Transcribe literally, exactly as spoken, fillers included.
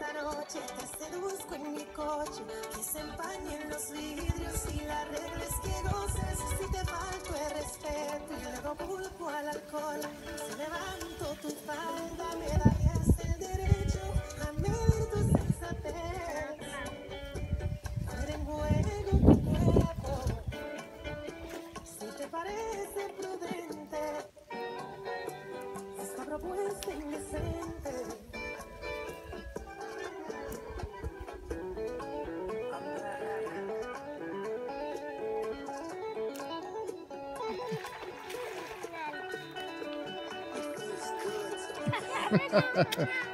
esta noche te seduzco en mi coche, que se empañen los vidrios y la regla es que goces. Si te falto el respeto y le doy culpo al alcohol, si levanto tu falda me darías el derecho a medir tu sensatez, poner en juego tu cuerpo, si te parece prudente esta propuesta indecente. Ha ha ha!